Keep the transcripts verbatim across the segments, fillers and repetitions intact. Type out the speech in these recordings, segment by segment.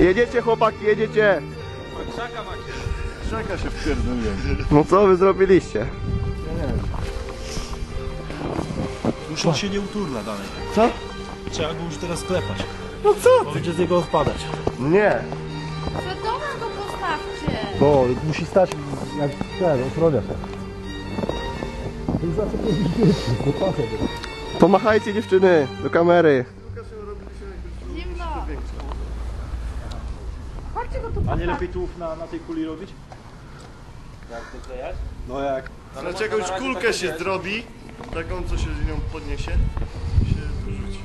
Jedziecie chłopaki, jedziecie. Krzaka macie. Krzaka się wpierdoliłem. No co wy zrobiliście? Ja nie wiem. Już on się nie uturla dalej. Co? Trzeba go już teraz klepać. No co? Będzie z niego odpadać. Nie. Przed domem go postawcie. Bo musi stać jak ten, ochroniarz. To jest zawsze jakieś dzieci, to pasę. Pomachajcie dziewczyny do kamery. Zimno. Chodźcie go tu A nie postawcie. lepiej tu na, na tej kuli robić? Jak to klejać? No jak? Dlaczego już kulkę się zrobi, taką co się z nią podniesie, się wyrzuci.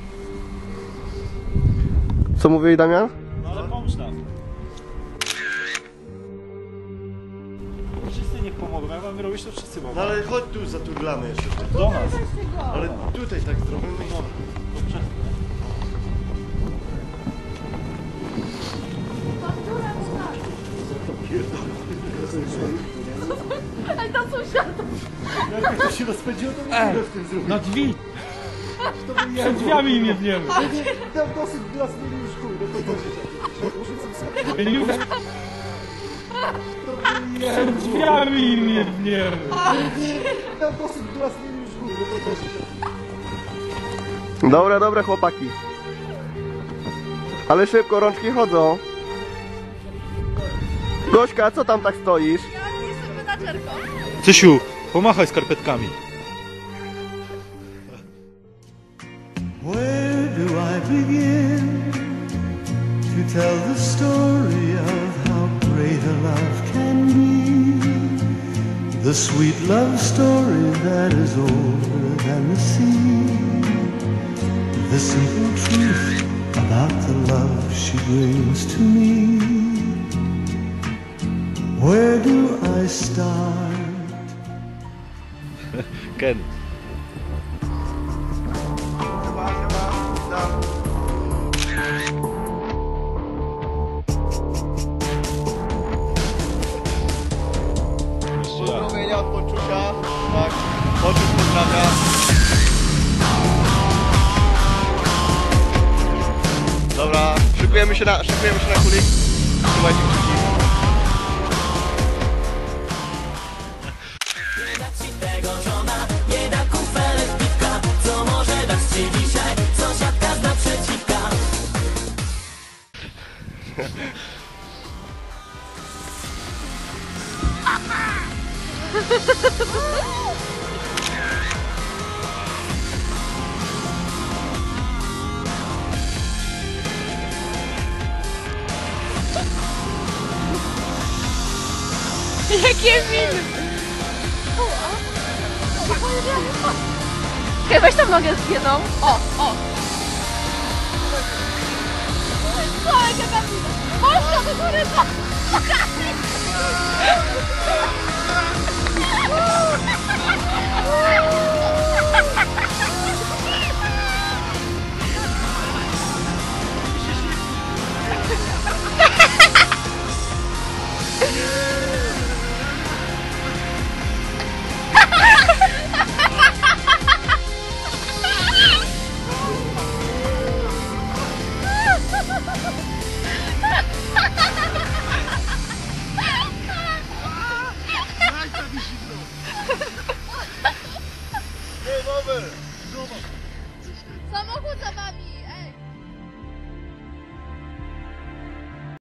Co mówili Damian? No ale pomóż nam. Wszyscy niech pomogą, jak mamy robić to wszyscy mogą. No ale chodź tu, zaturlamy jeszcze. Do nas. Ale tutaj tak zrobimy. To przez... Ej, tam sąsiadów. Jak to się rozpędziło, to nie w tym zrobić. Na drzwi! Przed drzwiami im jedniemy. Tam dosyć dla zmieni już chuj, no to Przed drzwiami im jedniemy. Tam dosyć dla zmieni już chuj, no to Dobra, dobra chłopaki. Ale szybko, rączki chodzą. Gośka, co tam tak stoisz? Ja jestem menadżerką. Cysiu, pomachaj skarpetkami. Where do I begin to tell the story of how great a love can be? The sweet love story that is older than the sea. The simple truth about the love she brings to me. Where do I start? Ken. Pozdrowienia od Poczusia, tak, Poczuś pozdrawia. Dobra, szykujemy się na, szykujemy się na kulik. Trzymajcie kciuki. Jakie miny. Hej, weź tam nogę z jedną. O, o. Co, jaka tam mina? Mocno do góry, co? Samochód za wami!